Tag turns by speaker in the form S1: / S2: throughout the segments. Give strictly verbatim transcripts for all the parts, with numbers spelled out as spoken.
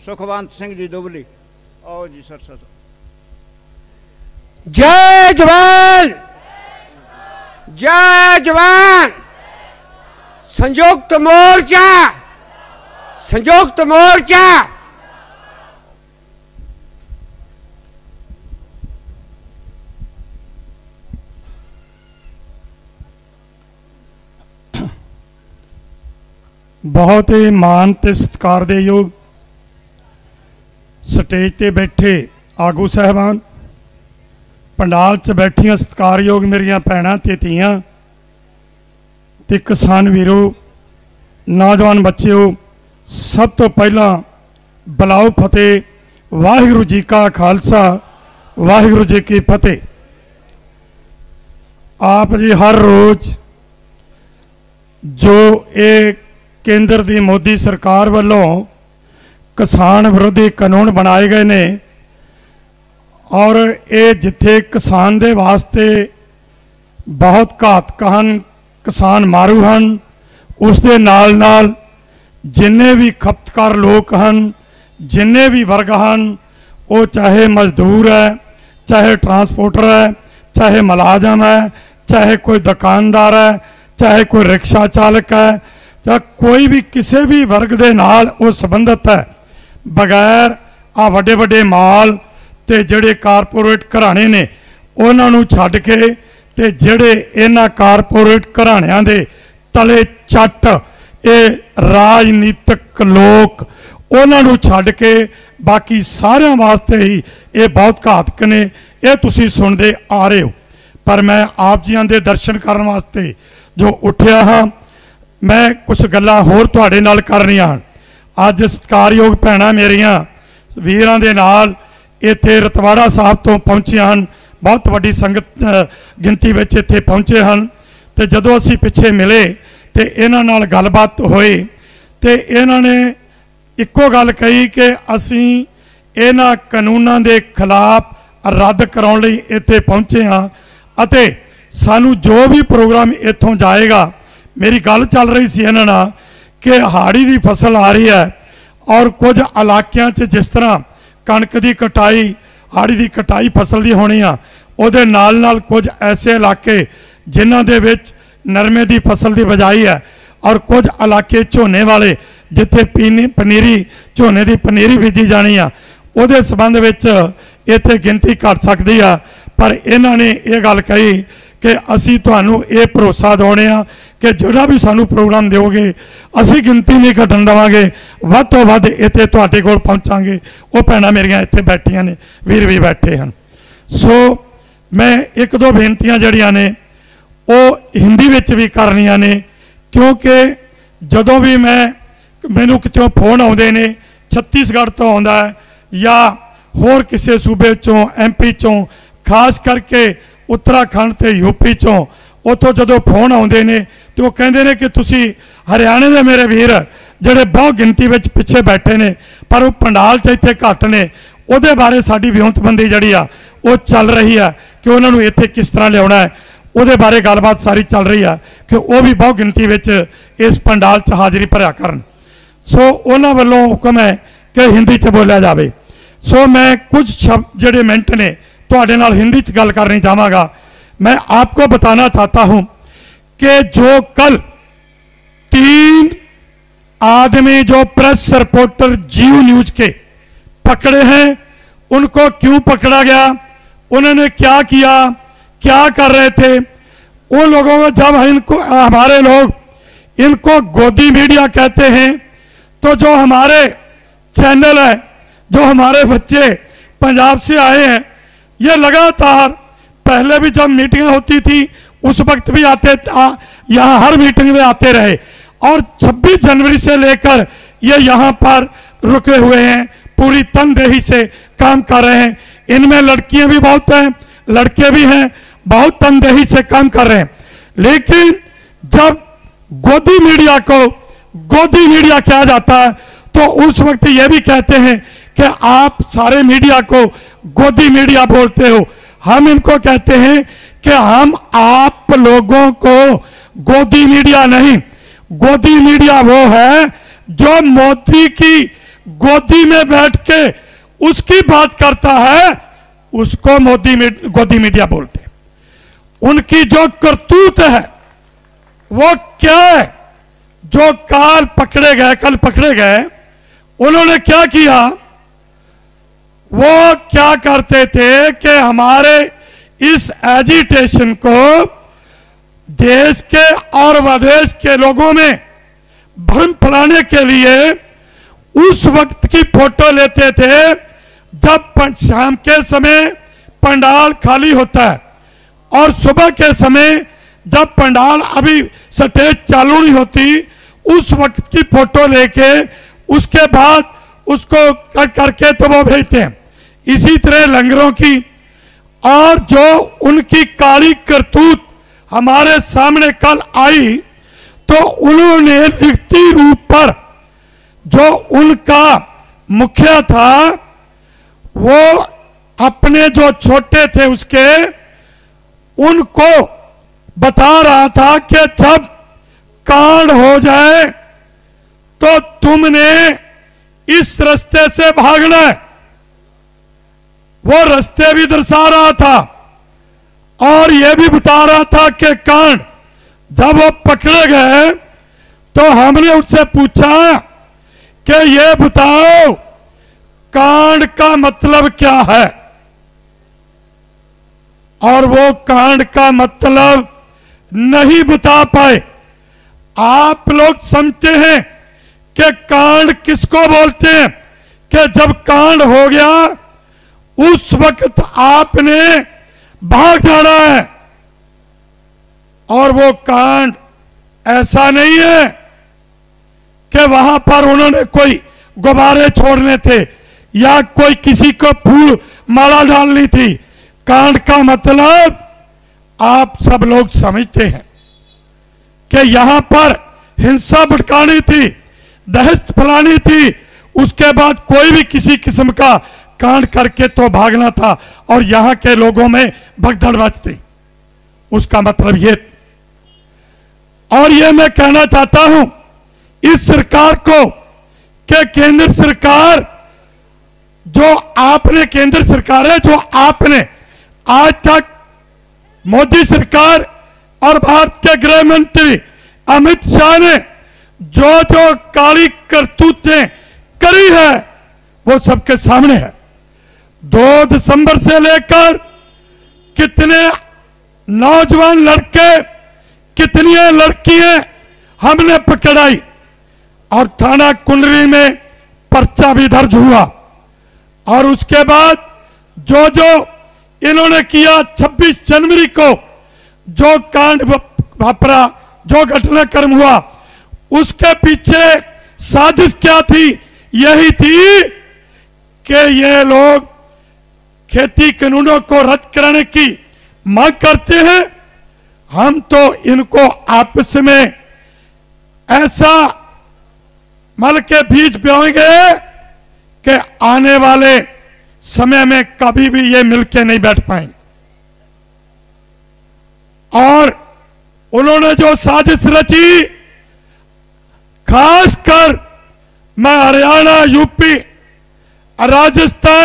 S1: सुखवंत सिंह जी दुबली। आओ जी sir sir.
S2: जय जवान जय जवान। संयुक्त मोर्चा संयुक्त मोर्चा।
S3: बहुत ही मान ते सत्कार दे योग स्टेज ते बैठे आगू साहबान, पंडाल च बैठियां सत्कारयोग मेरियां भैणां ते धीआं ते किसान वीरो, नौजवान बच्चों, सब तो पहला बुलाओ फतेह। वाहिगुरू जी का खालसा वाहिगुरू जी की फतेह। आप जी हर रोज जो एक केंद्र की मोदी सरकार वालों किसान विरोधी कानून बनाए गए ने और ये जिथे किसान दे वास्ते बहुत घातक हैं, किसान मारू हैं, उस दे नाल नाल जिन्ने भी खपतकार लोग हैं, जिन्ने भी वर्ग हैं, वो चाहे मजदूर है, चाहे ट्रांसपोर्टर है, चाहे मुलाजम है, चाहे कोई दुकानदार है, चाहे कोई रिक्शा चालक है, चाहे कोई भी किसी भी वर्ग के नाल वो संबंधित है। बगैर आ वड्डे वड्डे माल ते जड़े कारपोरेट घराने ने उन्होंने छड्ड के ते जड़े इन्हां कारपोरेट घराणियां दे तले चट ये राजनीतिक लोग उन्होंने छड्ड के बाकी सारिਆਂ वास्ते ही ये बहुत घातक ने। ये तुसी सुनते आ रहे हो। पर मैं आप जियां दे दर्शन करने वास्ते जो उठिया हाँ, मैं कुछ गल्लां होर तुहाडे नाल करनियां हन। अज सत्कारयोग भैणां मेरियां वीरां दे नाल इत्थे रतवाड़ा साहब तो पहुंचियां हन। बहुत वड्डी संगत गिनती विच इत्थे पहुंचे हन। ते जदों असीं पिछे मिले ते इन्हां नाल गलबात होई ते इन्हां ने इक्को गल कही कि असीं इन्हां कानूनां दे खिलाफ रद्द कराउण लई इत्थे पहुंचे हाँ अते सानू जो भी प्रोग्राम इत्थों जाएगा। मेरी गल चल रही सी इन्हां नाल कि हाड़ी की फसल आ रही है और कुछ इलाकों च जिस तरह कणक की कटाई हाड़ी की कटाई फसल की होनी आ, उहदे नाल नाल कुछ ऐसे इलाके जिन्हां दे विच नरमे की फसल की बजाई है और कुछ इलाके झोने वाले जिथे पीनी पनीरी झोने की पनीरी बीजी जानी आ, उहदे संबंध विच इत्थे गिनती घट सकती है। पर इन्हां ने यह गल कही कि असी तुहानू ये भरोसा दौने आ कि जोड़ा भी सानू प्रोग्राम दोगे असी गिनती नहीं घटन देवांगे, वध तो वध इत्थे तुहाडे कोल पहुंचांगे। वो भैणां मेरियां इत्थे बैठियां ने, वीर भी बैठे हैं। सो मैं एक दो बेनतियां जड़ियां ने वो हिंदी विच भी करनियां ने, क्योंकि जदों भी मैं मैनू कितों फोन आउंदे ने छत्तीसगढ़ तो आउंदा है या होर किसी सूबे चों एम पी चों, खास करके उत्तराखंड ते यूपी चों उतों जदों फोन आउंदे ने तो कहंदे ने कि तुसी हरियाणे दे मेरे वीर जिहड़े बहुत गिनती विच पिछे बैठे ने पर वो पंडाल च इत्थे घट ने, उहदे बारे साडी विउंतबंदी जिहड़ी आ वो चल रही है कि उन्होंने इत्थे किस तरह लियाउणा है। उहदे बारे गलबात सारी चल रही है कि वो भी बहुत गिनती विच इस पंडाल च हाज़री भरिया करन। सो उन्हां वल्लों हुक्म है कि हिंदी च बोलिया जाए। सो मैं कुछ शब्द जिहड़े मिनट ने तुहाडे नाल हिंदी च गल करनी चाहांगा। मैं आपको बताना चाहता हूं कि जो कल तीन आदमी जो प्रेस रिपोर्टर जियो न्यूज के पकड़े हैं, उनको क्यों पकड़ा गया, उन्होंने क्या किया, क्या कर रहे थे। उन लोगों को जब इनको हमारे लोग इनको गोदी मीडिया कहते हैं, तो जो हमारे चैनल है, जो हमारे बच्चे पंजाब से आए हैं, ये लगातार पहले भी जब मीटिंग होती थी उस वक्त भी आते, यहाँ हर मीटिंग में आते रहे और छब्बीस जनवरी से लेकर ये यहाँ पर रुके हुए हैं, पूरी तनदेही से काम कर रहे हैं। इनमें लड़कियां भी बहुत हैं, लड़के भी हैं, बहुत तनदेही से काम कर रहे हैं। लेकिन जब गोदी मीडिया को गोदी मीडिया कहा जाता है तो उस वक्त ये भी कहते हैं कि आप सारे मीडिया को गोदी मीडिया बोलते हो। हम इनको कहते हैं कि हम आप लोगों को गोदी मीडिया नहीं, गोदी मीडिया वो है जो मोदी की गोदी में बैठ के उसकी बात करता है, उसको मोदी में गोदी मीडिया बोलते हैं। उनकी जो करतूत है वो क्या है? जो काल पकड़े गए, कल पकड़े गए, उन्होंने क्या किया? वो क्या करते थे कि हमारे इस एजिटेशन को देश के और विदेश के लोगों में भ्रम फैलाने के लिए उस वक्त की फोटो लेते थे जब शाम के समय पंडाल खाली होता है, और सुबह के समय जब पंडाल अभी स्टेज चालू नहीं होती, उस वक्त की फोटो लेके उसके बाद उसको कर करके तो वो भेजते हैं। इसी तरह लंगरों की और जो उनकी काली करतूत हमारे सामने कल आई, तो उन्होंने लिखती रूप पर जो उनका मुखिया था वो अपने जो छोटे थे उसके उनको बता रहा था कि जब कांड हो जाए तो तुमने इस रास्ते से भागना है। वो रास्ते भी दर्शा रहा था और यह भी बता रहा था कि कांड जब वो पकड़े गए तो हमने उससे पूछा कि ये बताओ कांड का मतलब क्या है, और वो कांड का मतलब नहीं बता पाए। आप लोग समझते हैं कि कांड किसको बोलते हैं? कि जब कांड हो गया उस वक्त आपने भाग जाना है, और वो कांड ऐसा नहीं है कि वहां पर उन्होंने कोई गुब्बारे छोड़ने थे या कोई किसी को फूल माला डालनी थी। कांड का मतलब आप सब लोग समझते हैं कि यहां पर हिंसा भड़कानी थी, दहशत फैलानी थी, उसके बाद कोई भी किसी किस्म का कांड करके तो भागना था और यहां के लोगों में भगदड़ मचती। उसका मतलब ये, और ये मैं कहना चाहता हूं इस सरकार को कि केंद्र सरकार जो आपने केंद्र सरकार है जो आपने आज तक मोदी सरकार और भारत के गृह मंत्री अमित शाह ने जो जो काली करतूतें करी है वो सबके सामने है। दो दिसंबर से लेकर कितने नौजवान लड़के, कितनी लड़कियां हमने पकड़ाई और थाना कुंडली में पर्चा भी दर्ज हुआ, और उसके बाद जो जो इन्होंने किया छब्बीस जनवरी को जो कांड वापरा, जो घटनाक्रम हुआ, उसके पीछे साजिश क्या थी? यही थी कि ये लोग खेती कानूनों को रद्द कराने की मांग करते हैं। हम तो इनको आपस में ऐसा मल के बीज बोएंगे कि आने वाले समय में कभी भी ये मिलके नहीं बैठ पाएंगे। और उन्होंने जो साजिश रची, खासकर मैं हरियाणा, यूपी, राजस्थान,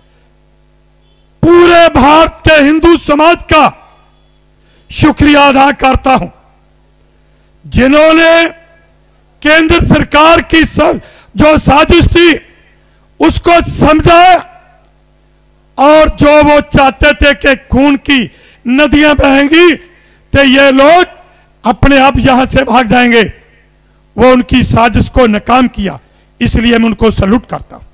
S3: पूरे भारत के हिंदू समाज का शुक्रिया अदा करता हूं जिन्होंने केंद्र सरकार की सब जो साजिश थी उसको समझा, और जो वो चाहते थे कि खून की नदियां बहेंगी तो ये लोग अपने आप यहां से भाग जाएंगे, वो उनकी साजिश को नाकाम किया। इसलिए मैं उनको सैल्यूट करता हूं।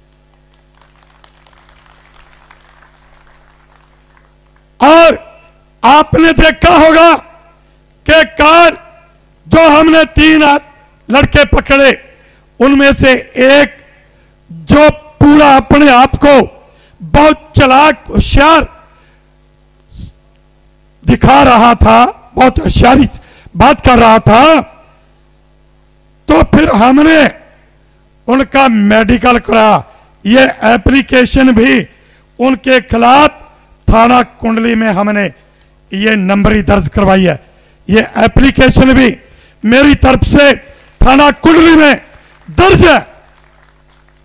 S3: और आपने देखा होगा कि कल जो हमने तीन लड़के पकड़े उनमें से एक जो पूरा अपने आप को बहुत चालाक होशियार दिखा रहा था, बहुत होशियारी बात कर रहा था, तो फिर हमने उनका मेडिकल कराया। ये एप्लीकेशन भी उनके खिलाफ थाना कुंडली में हमने ये नंबरी दर्ज करवाई है। ये एप्लीकेशन भी मेरी तरफ से थाना कुंडली में दर्ज है।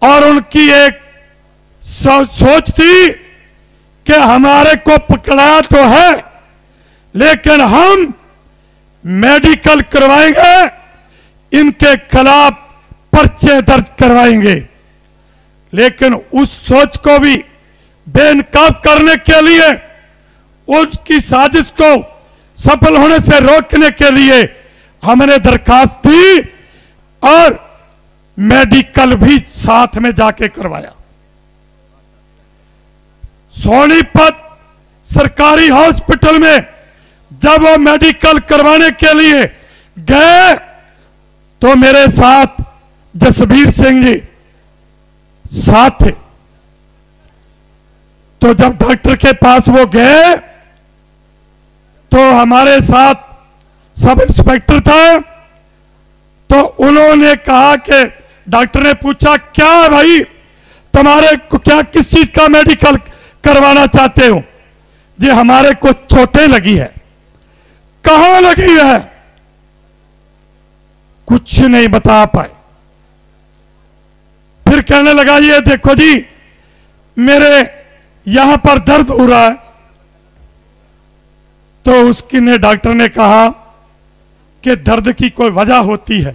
S3: और उनकी एक सोच थी कि हमारे को पकड़ा तो है, लेकिन हम मेडिकल करवाएंगे, इनके खिलाफ पर्चे दर्ज करवाएंगे। लेकिन उस सोच को भी बेनकाब करने के लिए, उसकी साजिश को सफल होने से रोकने के लिए हमने दरखास्त दी और मेडिकल भी साथ में जाके करवाया। सोनीपत सरकारी हॉस्पिटल में जब वो मेडिकल करवाने के लिए गए तो मेरे साथ जसबीर सिंह जी साथ थे। तो जब डॉक्टर के पास वो गए तो हमारे साथ सब इंस्पेक्टर था, तो उन्होंने कहा कि डॉक्टर ने पूछा, क्या भाई तुम्हारे को क्या किस चीज का मेडिकल करवाना चाहते हो? जी हमारे को चोटें लगी है। कहां लगी है? कुछ नहीं बता पाए। फिर कहने लगा, ये देखो जी मेरे यहां पर दर्द हो रहा है। तो उसकी ने डॉक्टर ने कहा कि दर्द की कोई वजह होती है,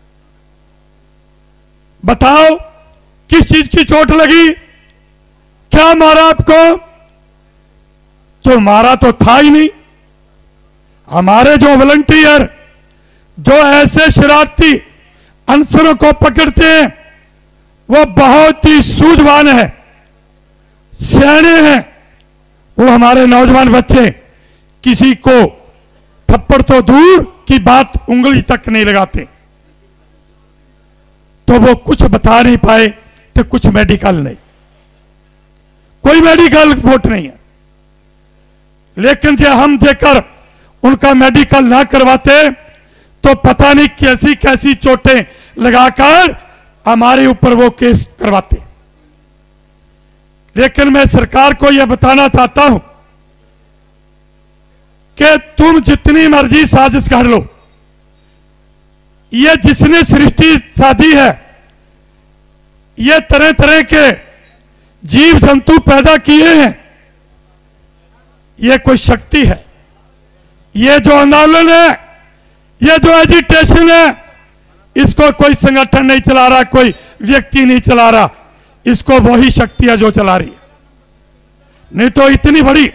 S3: बताओ किस चीज की चोट लगी, क्या मारा आपको? तो मारा तो था ही नहीं। हमारे जो वॉलंटियर जो ऐसे शरारती अनसरों को पकड़ते हैं वो बहुत ही सूझवान है, सियाने हैं। वो हमारे नौजवान बच्चे किसी को थप्पड़ तो दूर की बात उंगली तक नहीं लगाते। तो वो कुछ बता नहीं पाए तो कुछ मेडिकल नहीं, कोई मेडिकल रिपोर्ट नहीं है। लेकिन जो हम जेकर उनका मेडिकल ना करवाते तो पता नहीं कैसी कैसी चोटें लगाकर हमारे ऊपर वो केस करवाते। लेकिन मैं सरकार को यह बताना चाहता हूं कि तुम जितनी मर्जी साजिश कर लो, ये जिसने सृष्टि साजी है, ये तरह तरह के जीव जंतु पैदा किए हैं, ये कोई शक्ति है। ये जो आंदोलन है, ये जो एजिटेशन है, इसको कोई संगठन नहीं चला रहा, कोई व्यक्ति नहीं चला रहा, इसको वही शक्ति है जो चला रही है। नहीं तो इतनी बड़ी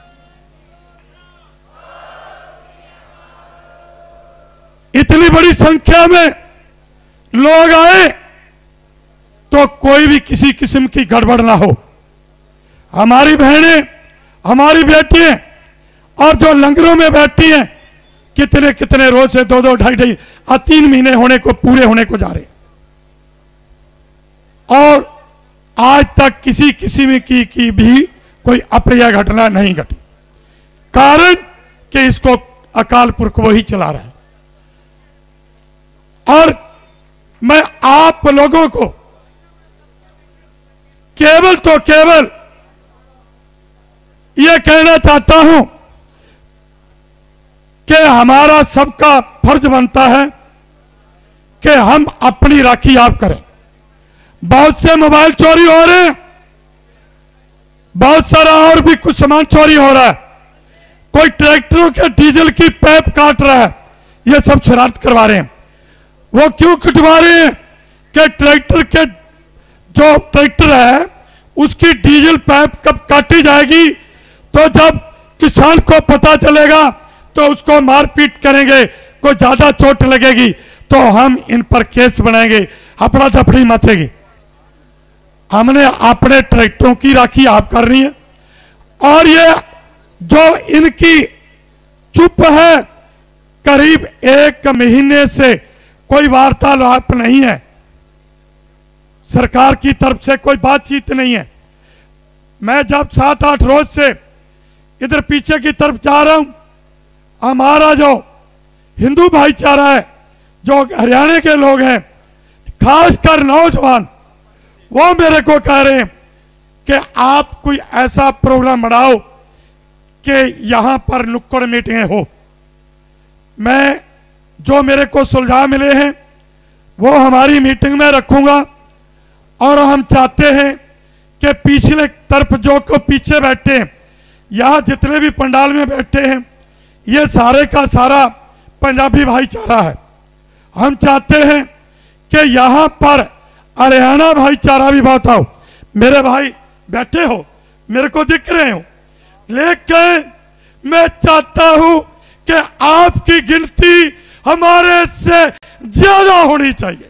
S3: इतनी बड़ी संख्या में लोग आए तो कोई भी किसी किस्म की गड़बड़ ना हो। हमारी बहनें, हमारी बेटियां और जो लंगरों में बैठी हैं, कितने कितने रोज से दो दो ढाई ढाई और तीन महीने होने को पूरे होने को जा रहे हैं, और आज तक किसी किस्म की, की भी कोई अप्रिय घटना नहीं घटी। कारण कि इसको अकाल पुरख वही चला रहा है। और मैं आप लोगों को केवल तो केवल यह कहना चाहता हूं कि हमारा सबका फर्ज बनता है कि हम अपनी राखी आप करें। बहुत से मोबाइल चोरी हो रहे हैं, बहुत सारा और भी कुछ सामान चोरी हो रहा है, कोई ट्रैक्टरों के डीजल की पाइप काट रहा है, ये सब शरारत करवा रहे हैं। वो क्यों कटवा रहे हैं कि ट्रैक्टर के जो ट्रैक्टर है उसकी डीजल पाइप कब काटी जाएगी, तो जब किसान को पता चलेगा तो उसको मारपीट करेंगे, कोई ज्यादा चोट लगेगी तो हम इन पर केस बनाएंगे, हपड़ा दफड़ी मचेगी। हमने अपने ट्रैक्टरों की राखी आप कर रही है, और ये जो इनकी चुप है, करीब एक महीने से कोई वार्तालाप नहीं है, सरकार की तरफ से कोई बातचीत नहीं है। मैं जब सात आठ रोज से इधर पीछे की तरफ जा रहा हूं, हमारा जो हिंदू भाईचारा है, जो हरियाणा के लोग हैं, खासकर नौजवान, वो मेरे को कह रहे हैं कि आप कोई ऐसा प्रोग्राम बनाओ कि यहां पर नुक्कड़ मीटिंगें हो। मैं जो मेरे को सुलझा मिले हैं वो हमारी मीटिंग में रखूंगा, और हम चाहते हैं कि पिछले तरफ जो को पीछे बैठे हैं, यहाँ जितने भी पंडाल में बैठे हैं, ये सारे का सारा पंजाबी भाईचारा है। हम चाहते हैं कि यहाँ पर हरियाणा भाईचारा भी बहुत आओ। मेरे भाई बैठे हो, मेरे को दिख रहे हो, लेकिन मैं चाहता हूं कि आपकी गिनती हमारे से ज्यादा होनी चाहिए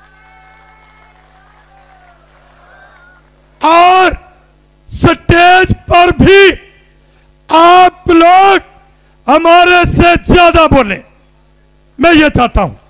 S3: और स्टेज पर भी आप लोग हमारे से ज्यादा बोले। मैं ये चाहता हूं।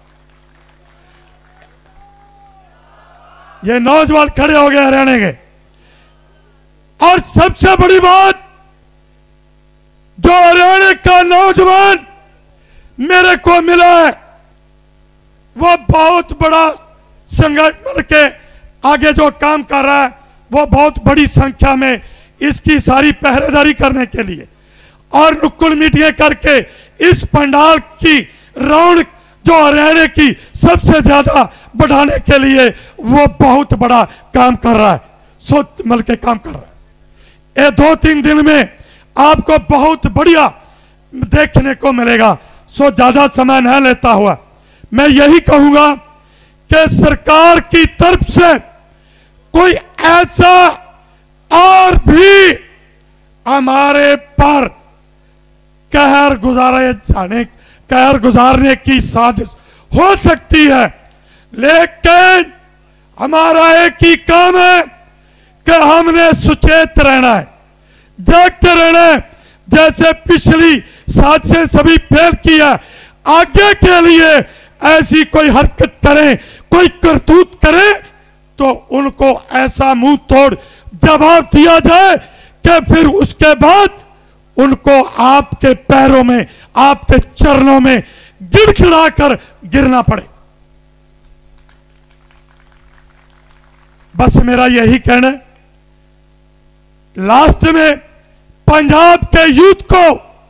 S3: ये नौजवान खड़े हो गए हरियाणा के, और सबसे बड़ी बात, जो हरियाणा का नौजवान मेरे को मिला है वो बहुत बड़ा संगठन के आगे जो काम कर रहा है, वो बहुत बड़ी संख्या में इसकी सारी पहरेदारी करने के लिए और नुक्कड़ मीटिंगें करके इस पंडाल की रौनक जो हरियाणा की सबसे ज्यादा बढ़ाने के लिए वो बहुत बड़ा काम कर रहा है, सोच मिल के काम कर रहा है। ये दो तीन दिन में आपको बहुत बढ़िया देखने को मिलेगा। सो ज्यादा समय न लेता हुआ मैं यही कहूंगा कि सरकार की तरफ से कोई ऐसा और भी हमारे पर कहर गुजारे जाने कहर गुजारने की साजिश हो सकती है, लेकिन हमारा एक ही काम है कि हमने सुचेत रहना है, जागते रहना है। जैसे पिछली साजिशें सभी फेल किया, आगे के लिए ऐसी कोई हरकत करें, कोई करतूत करें तो उनको ऐसा मुंह तोड़ जवाब दिया जाए कि फिर उसके बाद उनको आपके पैरों में, आपके चरणों में गिड़गिड़ा कर गिरना पड़े। बस मेरा यही कहना है। लास्ट में पंजाब के यूथ को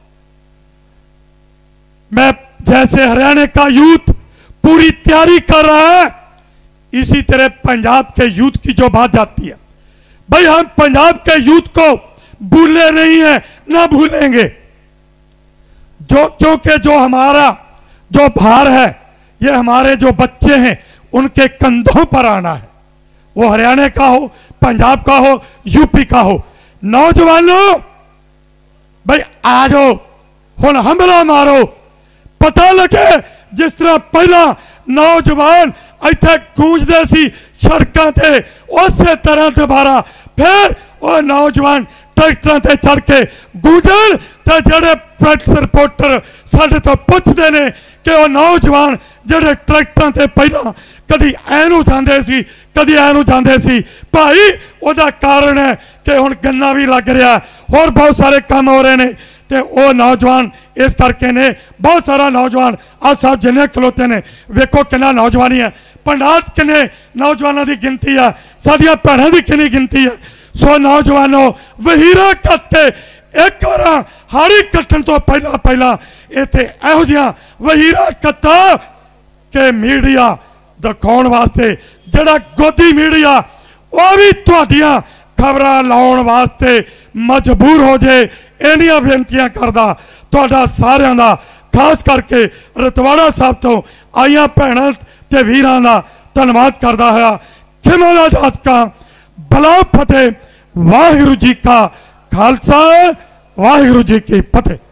S3: मैं, जैसे हरियाणा का यूथ पूरी तैयारी कर रहा है, इसी तरह पंजाब के यूथ की जो बात जाती है, भाई हम पंजाब के यूथ को भूले नहीं है, ना भूलेंगे। जो क्योंकि जो हमारा जो भार है, ये हमारे जो बच्चे हैं उनके कंधों पर आना है, वो हरियाणा का हो, पंजाब का हो, यूपी का हो। नौजवानों भाई आ जाओ, हुण हमला मारो। पता लगे जिस तरह पहला नौजवान इत्थे गूंजदे सी सड़कों ते, उस तरह दोबारा फिर वो नौजवान ट्रैक्टरों ते चढ़ के गूंजन। तो जेडे प्रेस रिपोर्टर साडे तो पुछदे ने कि वो नौजवान जेडे ट्रैक्टरों ते पहला कदी ऐनू जांदे सी, कदी ऐनू जांदे सी, भाई ओदा कारण है कि हुण गन्ना भी लग रहा है, होर बहुत सारे काम हो रहे हैं। तो वो नौजवान इस करके ने बहुत सारा नौजवान आज साहब जिन्हें खलोते ने, वेखो कितना नौजवानी है, पंडाल किन्ने नौजवानों की गिनती है, साडियां भैणां की कितनी गिनती है। सो नौजवानों वहीरा कट के एक बार हाड़ी कट्टन तो पहला पहला इत्थे इहो जिहा वहीरा कट्टा कि मीडिया दिखाने वास्ते जड़ा गोदी मीडिया वो भी तुहाडियां खबरां लाउण वास्ते मजबूर हो जाए। इन्नियां बेनतियां करदा तुहाडा सारियां दा, खास करके रतवाड़ा साहब तो आईयां भैणां ते वीरां दा धन्नवाद करदा होया खिमा जाच का भला फतेह। वाहिगुरू जी का खालसा, वाहिगुरू जी की फतेह।